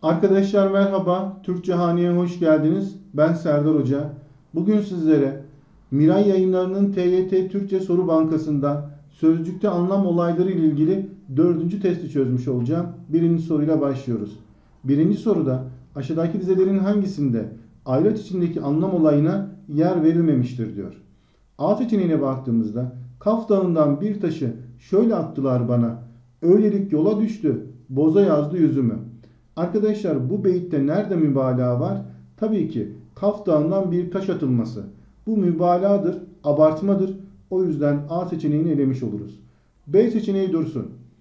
Arkadaşlar merhaba, Türkçe Hane'ye hoş geldiniz. Ben Serdar Hoca. Bugün sizlere Miray Yayınları'nın TYT Türkçe Soru Bankası'ndan sözcükte anlam olayları ile ilgili 4. testi çözmüş olacağım. Birinci soruyla başlıyoruz. Birinci soruda aşağıdaki dizelerin hangisinde ayraç içindeki anlam olayına yer verilmemiştir diyor. A seçeneğine baktığımızda Kaf Dağı'ndan bir taşı şöyle attılar bana, öylelik yola düştü, boza yazdı yüzümü. Arkadaşlar bu beyitte nerede mübalağa var? Tabii ki Kaf Dağı'ndan bir taş atılması. Bu mübalağadır, abartmadır. O yüzden A seçeneğini elemiş oluruz. B seçeneği dursun.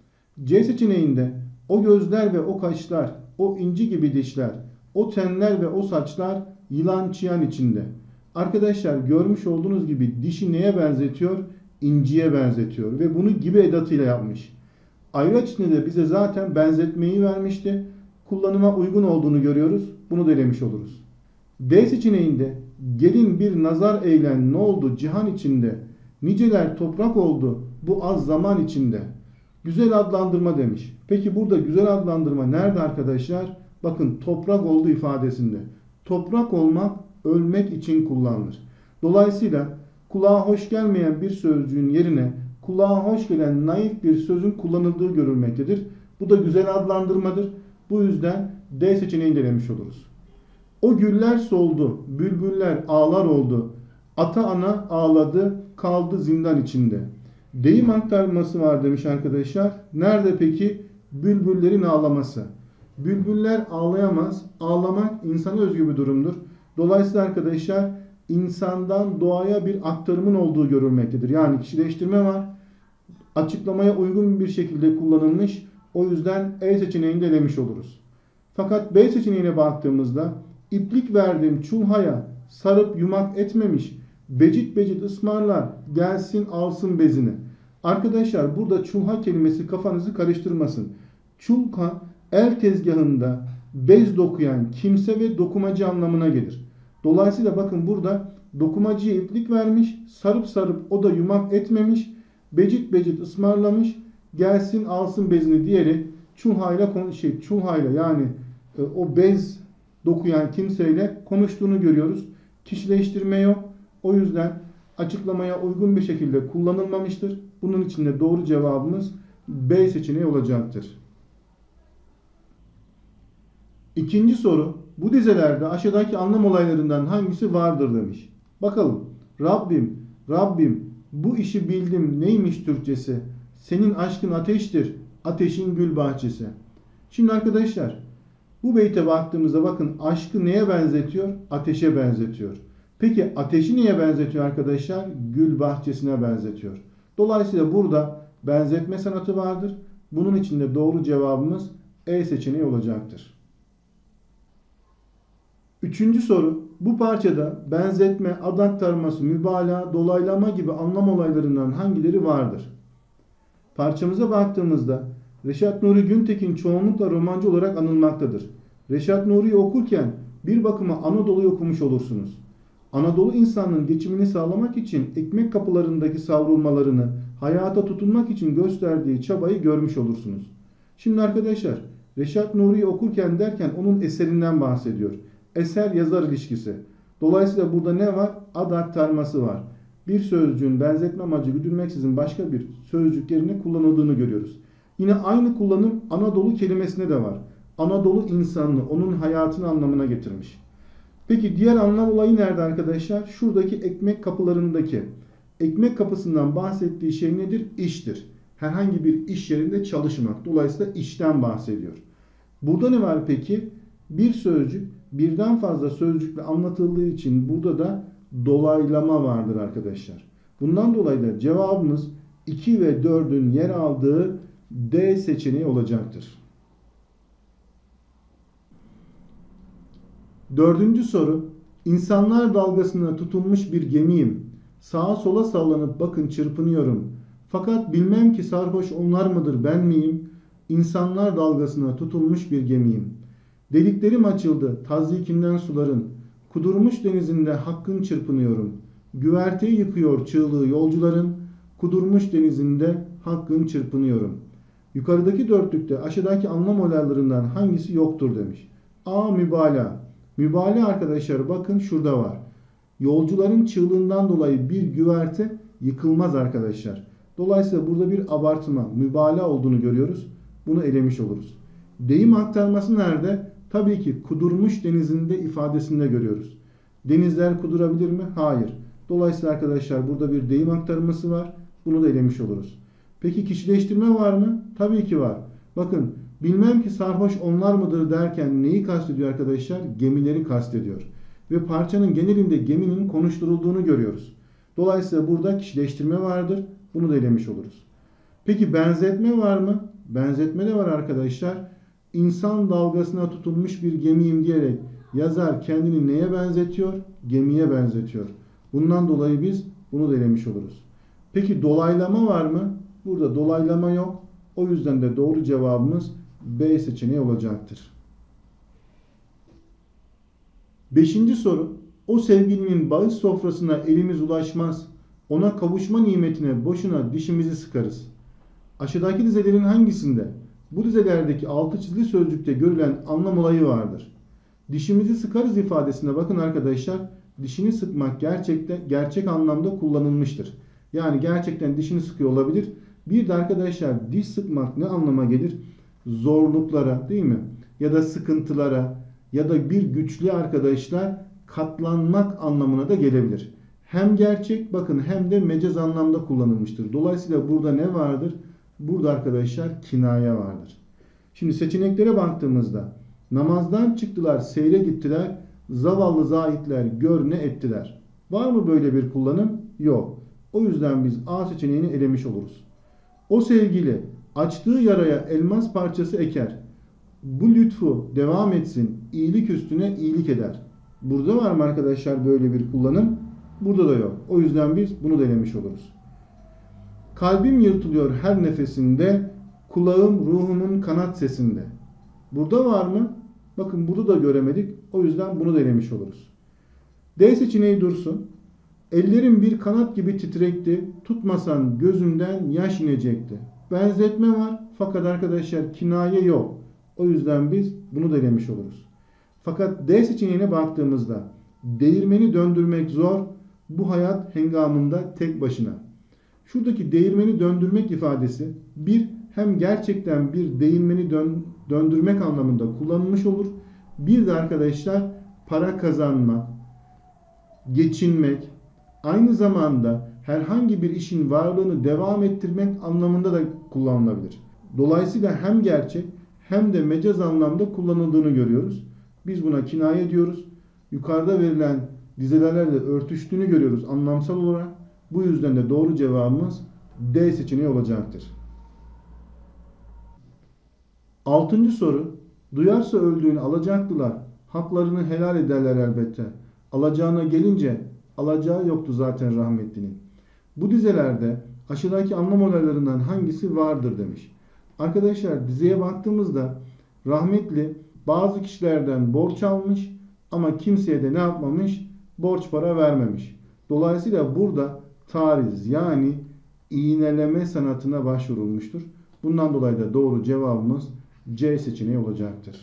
C seçeneğinde o gözler ve o kaşlar, o inci gibi dişler, o tenler ve o saçlar yılan çıyan içinde. Arkadaşlar görmüş olduğunuz gibi dişi neye benzetiyor? İnciye benzetiyor ve bunu gibi edatıyla yapmış. Ayraç içinde de bize zaten benzetmeyi vermişti. Kullanıma uygun olduğunu görüyoruz. Bunu da elemiş oluruz. D seçeneğinde gelin bir nazar eylen ne oldu cihan içinde, niceler toprak oldu bu az zaman içinde. Güzel adlandırma demiş. Peki burada güzel adlandırma nerede arkadaşlar? Bakın toprak oldu ifadesinde. Toprak olmak ölmek için kullanılır. Dolayısıyla kulağa hoş gelmeyen bir sözcüğün yerine kulağa hoş gelen naif bir sözün kullanıldığı görülmektedir. Bu da güzel adlandırmadır. Bu yüzden D seçeneğini denemiş oluruz. O güller soldu, bülbüller ağlar oldu. Ata ana ağladı, kaldı zindan içinde. Deyim aktarması var demiş arkadaşlar. Nerede peki? Bülbüllerin ağlaması. Bülbüller ağlayamaz. Ağlamak insana özgü bir durumdur. Dolayısıyla arkadaşlar insandan doğaya bir aktarımın olduğu görülmektedir. Yani kişileştirme var. Açıklamaya uygun bir şekilde kullanılmış. O yüzden E seçeneğini de elemiş oluruz. Fakat B seçeneğine baktığımızda iplik verdim çulhaya sarıp yumak etmemiş becit becit ısmarlar gelsin alsın bezini. Arkadaşlar burada çulha kelimesi kafanızı karıştırmasın. Çulha el tezgahında bez dokuyan kimse ve dokumacı anlamına gelir. Dolayısıyla bakın burada dokumacıya iplik vermiş, sarıp sarıp o da yumak etmemiş, becit becit ısmarlamış, gelsin alsın bezini diyerek çulhayla yani o bez dokuyan kimseyle konuştuğunu görüyoruz. Kişileştirme yok. O yüzden açıklamaya uygun bir şekilde kullanılmamıştır. Bunun için de doğru cevabımız B seçeneği olacaktır. İkinci soru. Bu dizelerde aşağıdaki anlam olaylarından hangisi vardır demiş. Bakalım. Rabbim, Rabbim bu işi bildim neymiş Türkçesi? Senin aşkın ateştir, ateşin gül bahçesi. Şimdi arkadaşlar bu beyte baktığımızda bakın aşkı neye benzetiyor? Ateşe benzetiyor. Peki ateşi neye benzetiyor arkadaşlar? Gül bahçesine benzetiyor. Dolayısıyla burada benzetme sanatı vardır. Bunun için de doğru cevabımız E seçeneği olacaktır. Üçüncü soru. Bu parçada benzetme, ad aktarması, mübalağa, dolaylama gibi anlam olaylarından hangileri vardır? Parçamıza baktığımızda Reşat Nuri Güntekin çoğunlukla romancı olarak anılmaktadır. Reşat Nuri'yi okurken bir bakıma Anadolu'yu okumuş olursunuz. Anadolu insanının geçimini sağlamak için ekmek kapılarındaki savrulmalarını, hayata tutunmak için gösterdiği çabayı görmüş olursunuz. Şimdi arkadaşlar Reşat Nuri'yi okurken derken onun eserinden bahsediyor. Eser yazar ilişkisi. Dolayısıyla burada ne var? Ad aktarması var. Bir sözcüğün benzetme amacı güdülmeksizin başka bir sözcük yerine kullanıldığını görüyoruz. Yine aynı kullanım Anadolu kelimesine de var. Anadolu insanını, onun hayatını anlamına getirmiş. Peki diğer anlam olayı nerede arkadaşlar? Şuradaki ekmek kapılarındaki. Ekmek kapısından bahsettiği şey nedir? İştir. Herhangi bir iş yerinde çalışmak. Dolayısıyla işten bahsediyor. Burada ne var peki? Bir sözcük birden fazla sözcükle anlatıldığı için burada da dolaylama vardır arkadaşlar. Bundan dolayı da cevabımız 2 ve 4'ün yer aldığı D seçeneği olacaktır. Dördüncü soru. İnsanlar dalgasına tutulmuş bir gemiyim. Sağa sola sallanıp bakın çırpınıyorum. Fakat bilmem ki sarhoş onlar mıdır ben miyim? İnsanlar dalgasına tutulmuş bir gemiyim. Deliklerim açıldı tazyikinden suların. Kudurmuş denizinde hakkın çırpınıyorum. Güverteyi yıkıyor çığlığı yolcuların. Kudurmuş denizinde hakkın çırpınıyorum. Yukarıdaki dörtlükte aşağıdaki anlam olaylarından hangisi yoktur demiş. A. Mübalağa. Mübalağa arkadaşlar bakın şurada var. Yolcuların çığlığından dolayı bir güverte yıkılmaz arkadaşlar. Dolayısıyla burada bir abartma, mübalağa olduğunu görüyoruz. Bunu elemiş oluruz. Deyim aktarması nerede? Tabii ki kudurmuş denizinde ifadesinde görüyoruz. Denizler kudurabilir mi? Hayır. Dolayısıyla arkadaşlar burada bir deyim aktarması var. Bunu da elemiş oluruz. Peki kişileştirme var mı? Tabii ki var. Bakın bilmem ki sarhoş onlar mıdır derken neyi kastediyor arkadaşlar? Gemileri kastediyor. Ve parçanın genelinde geminin konuşturulduğunu görüyoruz. Dolayısıyla burada kişileştirme vardır. Bunu da elemiş oluruz. Peki benzetme var mı? Benzetme de var arkadaşlar. İnsan dalgasına tutulmuş bir gemiyim diyerek yazar kendini neye benzetiyor? Gemiye benzetiyor. Bundan dolayı biz bunu da elemiş oluruz. Peki dolaylama var mı? Burada dolaylama yok. O yüzden de doğru cevabımız B seçeneği olacaktır. Beşinci soru. O sevgilinin bağış sofrasına elimiz ulaşmaz. Ona kavuşma nimetine boşuna dişimizi sıkarız. Aşağıdaki dizelerin hangisinde bu dizelerdeki altı çizili sözcükte görülen anlam olayı vardır? Dişimizi sıkarız ifadesine bakın arkadaşlar. Dişini sıkmak gerçek anlamda kullanılmıştır. Yani gerçekten dişini sıkıyor olabilir. Bir de arkadaşlar diş sıkmak ne anlama gelir? Zorluklara değil mi? Ya da sıkıntılara ya da bir güçlüğe arkadaşlar katlanmak anlamına da gelebilir. Hem gerçek bakın hem de mecaz anlamda kullanılmıştır. Dolayısıyla burada ne vardır? Burada arkadaşlar kinaye vardır. Şimdi seçeneklere baktığımızda namazdan çıktılar, seyre gittiler, zavallı zahitler gör ne ettiler. Var mı böyle bir kullanım? Yok. O yüzden biz A seçeneğini elemiş oluruz. O sevgili açtığı yaraya elmas parçası eker. Bu lütfu devam etsin, iyilik üstüne iyilik eder. Burada var mı arkadaşlar böyle bir kullanım? Burada da yok. O yüzden biz bunu da elemiş oluruz. Kalbim yırtılıyor her nefesinde, kulağım ruhumun kanat sesinde. Burada var mı? Bakın burada da göremedik. O yüzden bunu da elemiş oluruz. D seçeneği dursun. Ellerim bir kanat gibi titrekti, tutmasan gözümden yaş inecekti. Benzetme var fakat arkadaşlar kinaye yok. O yüzden biz bunu da elemiş oluruz. Fakat D seçeneğine baktığımızda değirmeni döndürmek zor, bu hayat hengamında tek başına. Şuradaki değirmeni döndürmek ifadesi bir hem gerçekten bir değirmeni döndürmek anlamında kullanılmış olur. Bir de arkadaşlar para kazanmak, geçinmek, aynı zamanda herhangi bir işin varlığını devam ettirmek anlamında da kullanılabilir. Dolayısıyla hem gerçek hem de mecaz anlamda kullanıldığını görüyoruz. Biz buna kinaye diyoruz. Yukarıda verilen dizelerle örtüştüğünü görüyoruz anlamsal olarak. Bu yüzden de doğru cevabımız D seçeneği olacaktır. Altıncı soru. Duyarsa öldüğünü alacaklılar. Haklarını helal ederler elbette. Alacağına gelince alacağı yoktu zaten rahmetlinin. Bu dizelerde aşağıdaki anlam olaylarından hangisi vardır demiş. Arkadaşlar dizeye baktığımızda rahmetli bazı kişilerden borç almış ama kimseye de ne yapmamış? Borç para vermemiş. Dolayısıyla burada tariz yani iğneleme sanatına başvurulmuştur. Bundan dolayı da doğru cevabımız C seçeneği olacaktır.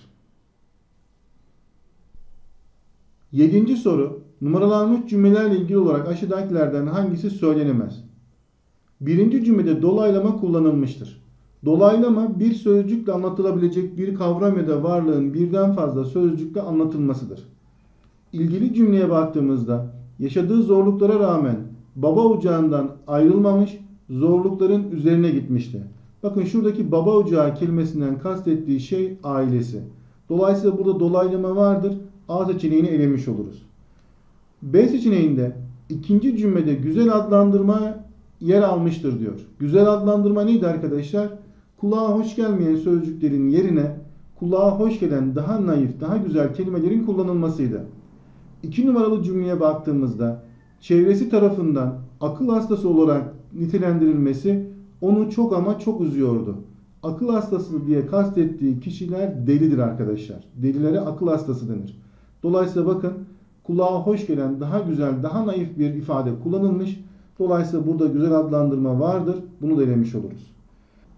Yedinci soru. Numaralanmış cümlelerle ilgili olarak aşağıdakilerden hangisi söylenemez? Birinci cümlede dolaylama kullanılmıştır. Dolaylama bir sözcükle anlatılabilecek bir kavram ya da varlığın birden fazla sözcükle anlatılmasıdır. İlgili cümleye baktığımızda yaşadığı zorluklara rağmen baba ocağından ayrılmamış, zorlukların üzerine gitmişti. Bakın şuradaki baba ocağı kelimesinden kastettiği şey ailesi. Dolayısıyla burada dolaylama vardır. A seçeneğini elemiş oluruz. B seçeneğinde ikinci cümlede güzel adlandırma yer almıştır diyor. Güzel adlandırma neydi arkadaşlar? Kulağa hoş gelmeyen sözcüklerin yerine kulağa hoş gelen daha naif, daha güzel kelimelerin kullanılmasıydı. 2 numaralı cümleye baktığımızda çevresi tarafından akıl hastası olarak nitelendirilmesi onu çok ama çok üzüyordu. Akıl hastası diye kastettiği kişiler delidir arkadaşlar. Delilere akıl hastası denir. Dolayısıyla bakın kulağa hoş gelen daha güzel, daha naif bir ifade kullanılmış. Dolayısıyla burada güzel adlandırma vardır. Bunu da elemiş oluruz.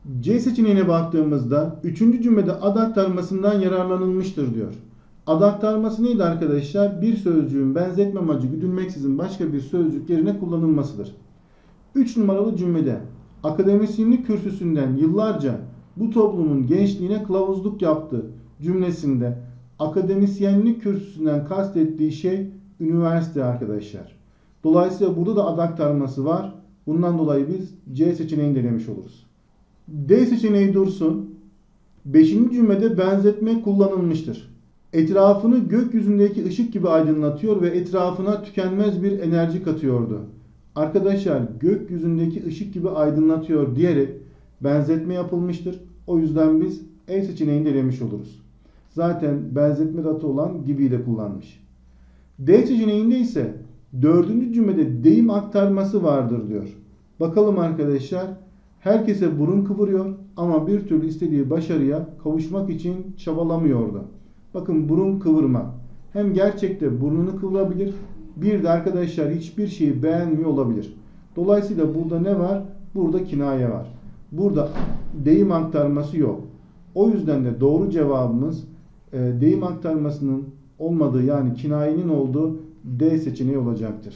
C seçeneğine baktığımızda 3. cümlede ad aktarmasından yararlanılmıştır diyor. Ad aktarması neydi arkadaşlar? Bir sözcüğün benzetme amacı güdülmeksizin başka bir sözcük yerine kullanılmasıdır. 3 numaralı cümlede akademisyenlik kürsüsünden yıllarca bu toplumun gençliğine kılavuzluk yaptı cümlesinde akademisyenlik kürsüsünden kastettiği şey üniversite arkadaşlar. Dolayısıyla burada da ad aktarması var. Bundan dolayı biz C seçeneğini denemiş oluruz. D seçeneği dursun. 5. cümlede benzetme kullanılmıştır. Etrafını gökyüzündeki ışık gibi aydınlatıyor ve etrafına tükenmez bir enerji katıyordu. Arkadaşlar gökyüzündeki ışık gibi aydınlatıyor diyerek benzetme yapılmıştır. O yüzden biz E seçeneğini denemiş oluruz. Zaten benzetme datı olan gibi de kullanmış. D seçeneğinde ise 4. cümlede deyim aktarması vardır diyor. Bakalım arkadaşlar. Herkese burun kıvırıyor ama bir türlü istediği başarıya kavuşmak için çabalamıyordu. Bakın burun kıvırma. Hem gerçekte burnunu kıvırabilir, bir de arkadaşlar hiçbir şeyi beğenmiyor olabilir. Dolayısıyla burada ne var? Burada kinaye var. Burada deyim aktarması yok. O yüzden de doğru cevabımız deyim aktarmasının olmadığı yani kinayenin olduğu D seçeneği olacaktır.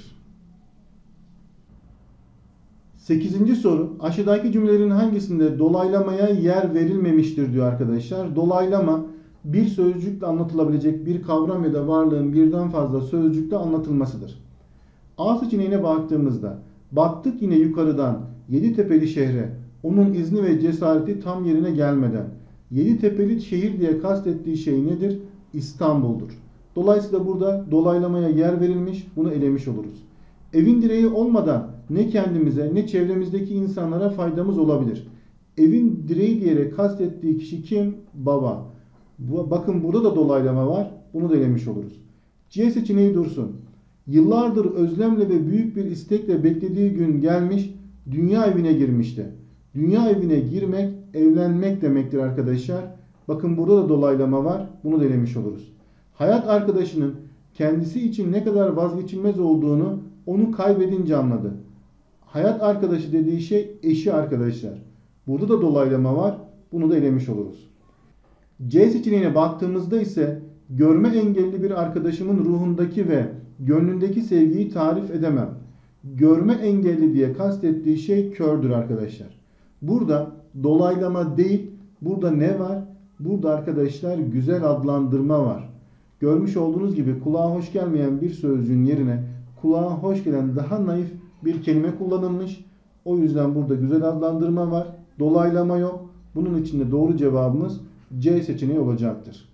8. soru. Aşağıdaki cümlelerin hangisinde dolaylamaya yer verilmemiştir diyor arkadaşlar. Dolaylama bir sözcükle anlatılabilecek bir kavram ya da varlığın birden fazla sözcükle anlatılmasıdır. A seçeneğine baktığımızda baktık yine yukarıdan Yeditepe'li şehre onun izni ve cesareti tam yerine gelmeden. Yeditepe'li şehir diye kastettiği şey nedir? İstanbul'dur. Dolayısıyla burada dolaylamaya yer verilmiş, bunu elemiş oluruz. Evin direği olmadan ne kendimize ne çevremizdeki insanlara faydamız olabilir. Evin direği diyerek kastettiği kişi kim? Baba. Bakın burada da dolaylama var. Bunu da elemiş oluruz. C seçeneği dursun. Yıllardır özlemle ve büyük bir istekle beklediği gün gelmiş, dünya evine girmişti. Dünya evine girmek, evlenmek demektir arkadaşlar. Bakın burada da dolaylama var. Bunu da elemiş oluruz. Hayat arkadaşının kendisi için ne kadar vazgeçilmez olduğunu onu kaybedince anladı. Hayat arkadaşı dediği şey eşi arkadaşlar. Burada da dolaylama var. Bunu da elemiş oluruz. C seçeneğine baktığımızda ise görme engelli bir arkadaşımın ruhundaki ve gönlündeki sevgiyi tarif edemem. Görme engelli diye kastettiği şey kördür arkadaşlar. Burada dolaylama değil, burada ne var? Burada arkadaşlar güzel adlandırma var. Görmüş olduğunuz gibi kulağa hoş gelmeyen bir sözcüğün yerine kulağa hoş gelen daha naif bir kelime kullanılmış. O yüzden burada güzel adlandırma var. Dolaylama yok. Bunun için de doğru cevabımız C seçeneği olacaktır.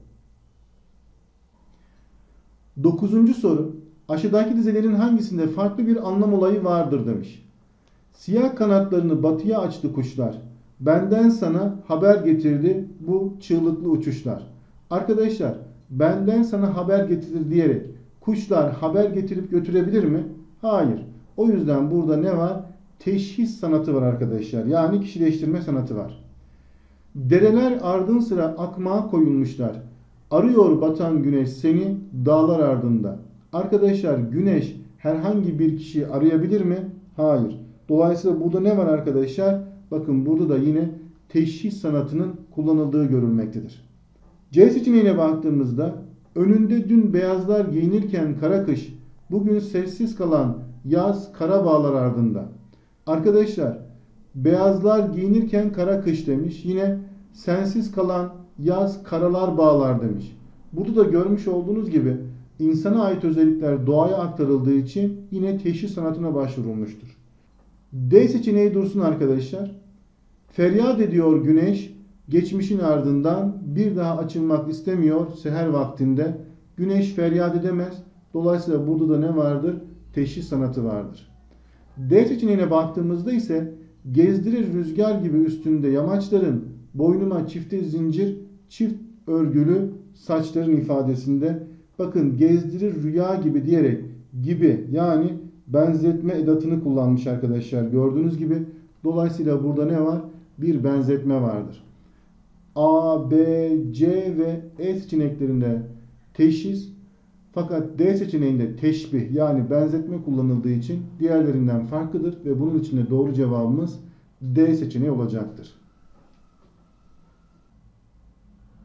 9. soru. Aşağıdaki dizelerin hangisinde farklı bir anlam olayı vardır demiş. Siyah kanatlarını batıya açtı kuşlar. Benden sana haber getirdi bu çığlıklı uçuşlar. Arkadaşlar benden sana haber getirir diyerek kuşlar haber getirip götürebilir mi? Hayır. O yüzden burada ne var? Teşhis sanatı var arkadaşlar. Yani kişileştirme sanatı var. Dereler ardın sıra akmağa koyulmuşlar. Arıyor batan güneş seni dağlar ardında. Arkadaşlar güneş herhangi bir kişiyi arayabilir mi? Hayır. Dolayısıyla burada ne var arkadaşlar? Bakın burada da yine teşhis sanatının kullanıldığı görülmektedir. C seçeneğine baktığımızda önünde dün beyazlar giyinirken kara kış, bugün sessiz kalan yaz kara bağlar ardında. Arkadaşlar beyazlar giyinirken kara kış demiş. Yine sensiz kalan yaz karalar bağlar demiş. Burada da görmüş olduğunuz gibi insana ait özellikler doğaya aktarıldığı için yine teşhis sanatına başvurulmuştur. D seçeneği dursun arkadaşlar. Feryat ediyor güneş geçmişin ardından bir daha açılmak istemiyor seher vaktinde. Güneş feryat edemez. Dolayısıyla burada da ne vardır? Teşhis sanatı vardır. D seçeneğine baktığımızda ise gezdirir rüzgar gibi üstünde yamaçların boynuma çifte zincir çift örgülü saçların ifadesinde bakın gezdirir rüya gibi diyerek gibi yani benzetme edatını kullanmış arkadaşlar gördüğünüz gibi. Dolayısıyla burada ne var? Bir benzetme vardır. A, B, C ve E seçeneklerinde teşhis fakat D seçeneğinde teşbih yani benzetme kullanıldığı için diğerlerinden farklıdır ve bunun için de doğru cevabımız D seçeneği olacaktır.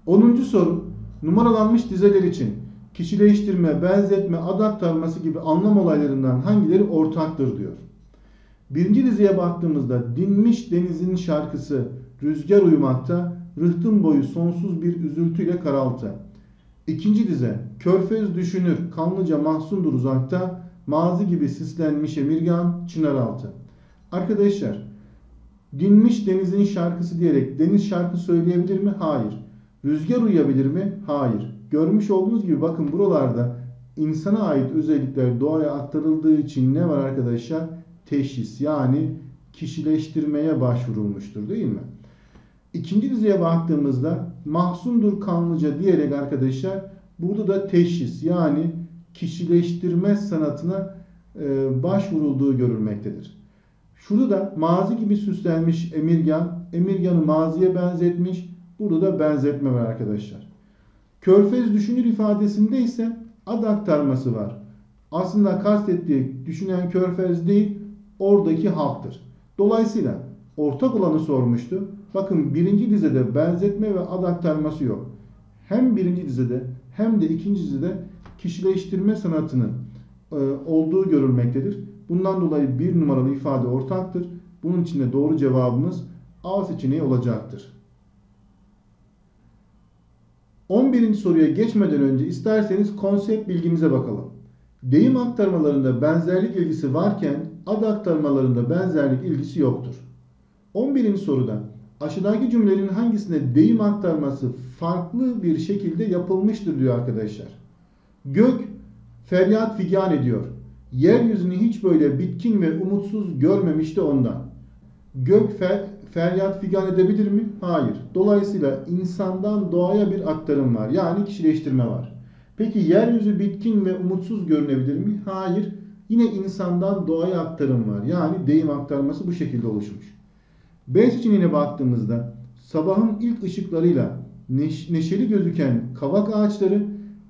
10. soru. Numaralanmış dizeler için kişileştirme, benzetme, ad aktarması gibi anlam olaylarından hangileri ortaktır diyor. Birinci dizeye baktığımızda dinmiş denizin şarkısı rüzgar uyumakta, rıhtım boyu sonsuz bir üzültüyle karaltı. İkinci dize körfez düşünür, kanlıca mahzundur uzakta, mazi gibi sislenmiş emirgan çınaraltı. Arkadaşlar, dinmiş denizin şarkısı diyerek deniz şarkı söyleyebilir mi? Hayır. Rüzgar uyuyabilir mi? Hayır. Görmüş olduğunuz gibi bakın buralarda insana ait özellikler doğaya aktarıldığı için ne var arkadaşlar? Teşhis, yani kişileştirmeye başvurulmuştur değil mi? İkinci dizeye baktığımızda mahzundur kanlıca diyerek arkadaşlar burada da teşhis, yani kişileştirme sanatına başvurulduğu görülmektedir. Şurada da mazi gibi süslenmiş emirgan, emirganı maziye benzetmiş. Burada da benzetme var arkadaşlar. Körfez düşünür ifadesinde ise ad aktarması var. Aslında kastettiği düşünen körfez değil, oradaki halktır. Dolayısıyla ortak olanı sormuştu. Bakın birinci dizede benzetme ve ad aktarması yok. Hem birinci dizede hem de ikinci dizede kişileştirme sanatının olduğu görülmektedir. Bundan dolayı bir numaralı ifade ortaktır. Bunun için de doğru cevabımız A seçeneği olacaktır. 11. soruya geçmeden önce isterseniz konsept bilgimize bakalım. Deyim aktarmalarında benzerlik ilgisi varken ad aktarmalarında benzerlik ilgisi yoktur. 11. soruda aşağıdaki cümlelerin hangisinde deyim aktarması farklı bir şekilde yapılmıştır diyor arkadaşlar. Gök feryat figan ediyor. Yeryüzünü hiç böyle bitkin ve umutsuz görmemişti ondan. Gök feryat figan edebilir mi? Hayır. Dolayısıyla insandan doğaya bir aktarım var. Yani kişileştirme var. Peki yeryüzü bitkin ve umutsuz görünebilir mi? Hayır. Yine insandan doğaya aktarım var. Yani deyim aktarması bu şekilde oluşmuş. B seçeneğine baktığımızda sabahın ilk ışıklarıyla neşeli gözüken kavak ağaçları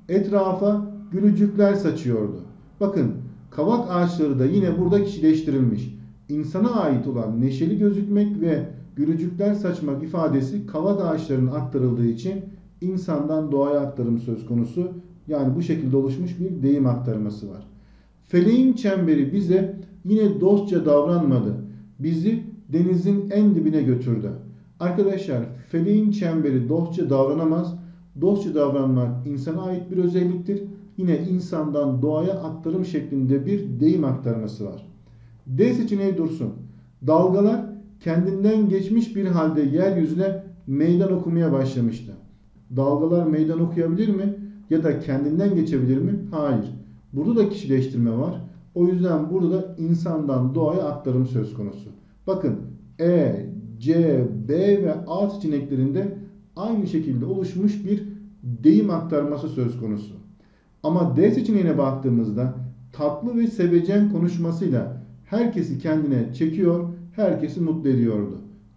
etrafa gülücükler saçıyordu. Bakın kavak ağaçları da yine burada kişileştirilmiş. İnsana ait olan neşeli gözükmek ve gülücükler saçmak ifadesi kavak ağaçlarının aktarıldığı için insandan doğaya aktarım söz konusu. Yani bu şekilde oluşmuş bir deyim aktarması var. Feleğin çemberi bize yine dostça davranmadı. Bizi denizin en dibine götürdü. Arkadaşlar feleğin çemberi dostça davranamaz. Dostça davranmak insana ait bir özelliktir. Yine insandan doğaya aktarım şeklinde bir deyim aktarması var. D seçeneği dursun. Dalgalar kendinden geçmiş bir halde yeryüzüne meydan okumaya başlamıştı. Dalgalar meydan okuyabilir mi? Ya da kendinden geçebilir mi? Hayır. Burada da kişileştirme var. O yüzden burada da insandan doğaya aktarım söz konusu. Bakın E, C, B ve A seçeneklerinde aynı şekilde oluşmuş bir deyim aktarması söz konusu. Ama D seçeneğine baktığımızda tatlı ve sevecen konuşmasıyla herkesi kendine çekiyor, herkesi mutlu ediyordu.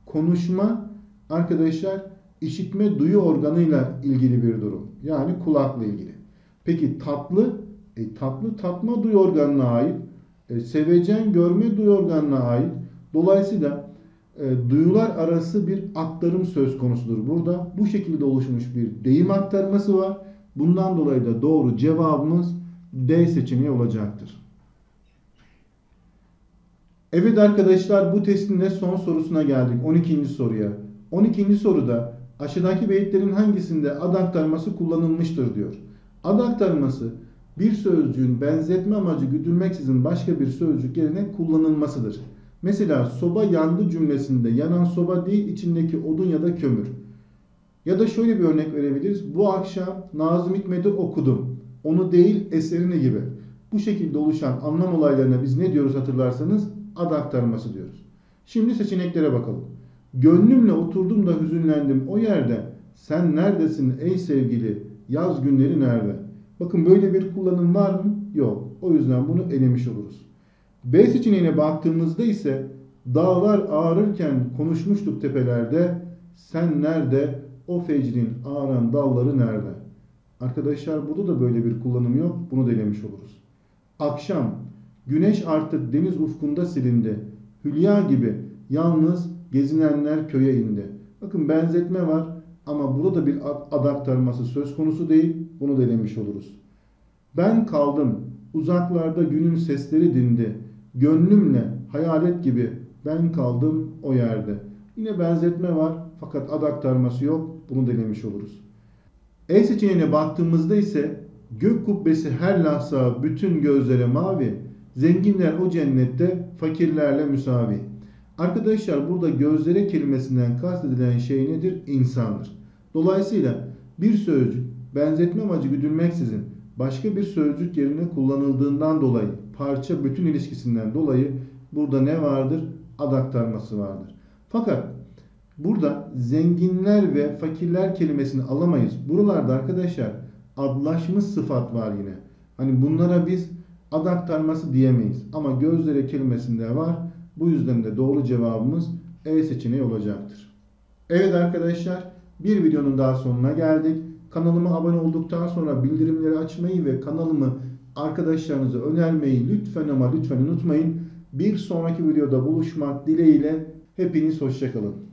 Konuşma arkadaşlar işitme duyu organıyla ilgili bir durum. Yani kulakla ilgili. Peki tatlı, tatlı tatma duyu organına ait. Sevecen görme duyu organına ait. Dolayısıyla duyular arası bir aktarım söz konusudur. Burada bu şekilde oluşmuş bir deyim aktarması var. Bundan dolayı da doğru cevabımız D seçeneği olacaktır. Evet arkadaşlar, bu testin de son sorusuna geldik. 12. soruya. 12. soruda aşağıdaki beyitlerin hangisinde ad aktarması kullanılmıştır diyor. Ad aktarması bir sözcüğün benzetme amacı güdülmeksizin başka bir sözcük yerine kullanılmasıdır. Mesela soba yandı cümlesinde yanan soba değil içindeki odun ya da kömür. Ya da şöyle bir örnek verebiliriz. Bu akşam Nazım Hikmet'i okudum. Onu değil eserini gibi. Bu şekilde oluşan anlam olaylarına biz ne diyoruz hatırlarsanız? Ad aktarması diyoruz. Şimdi seçeneklere bakalım. Gönlümle oturdum da hüzünlendim o yerde. Sen neredesin ey sevgili? Yaz günleri nerede? Bakın böyle bir kullanım var mı? Yok. O yüzden bunu elemiş oluruz. B seçeneğine baktığımızda ise dağlar ağrırken konuşmuştuk tepelerde. Sen nerede? O fecrin ağaran dalları nerede? Arkadaşlar burada da böyle bir kullanım yok. Bunu da elemiş oluruz. Akşam. Güneş artık deniz ufkunda silindi. Hülya gibi yalnız gezinenler köye indi. Bakın benzetme var. Ama burada bir ad aktarması söz konusu değil. Bunu da elemiş oluruz. Ben kaldım, uzaklarda günün sesleri dindi. Gönlümle hayalet gibi ben kaldım o yerde. Yine benzetme var fakat ad aktarması yok. Bunu da elemiş oluruz. E seçeneğine baktığımızda ise gök kubbesi her lahza bütün gözlere mavi. Zenginler o cennette fakirlerle müsavi. Arkadaşlar burada gözlere kelimesinden kastedilen şey nedir? İnsandır. Dolayısıyla bir sözcük benzetme amacı güdülmeksizin başka bir sözcük yerine kullanıldığından dolayı parça bütün ilişkisinden dolayı burada ne vardır? Ad aktarması vardır. Fakat burada zenginler ve fakirler kelimesini alamayız. Buralarda arkadaşlar adlaşmış sıfat var yine. Hani bunlara biz ad aktarması diyemeyiz. Ama gözlere kelimesinde var. Bu yüzden de doğru cevabımız E seçeneği olacaktır. Evet arkadaşlar, bir videonun daha sonuna geldik. Kanalıma abone olduktan sonra bildirimleri açmayı ve kanalımı arkadaşlarınıza önermeyi lütfen ama lütfen unutmayın. Bir sonraki videoda buluşmak dileğiyle hepiniz hoşça kalın.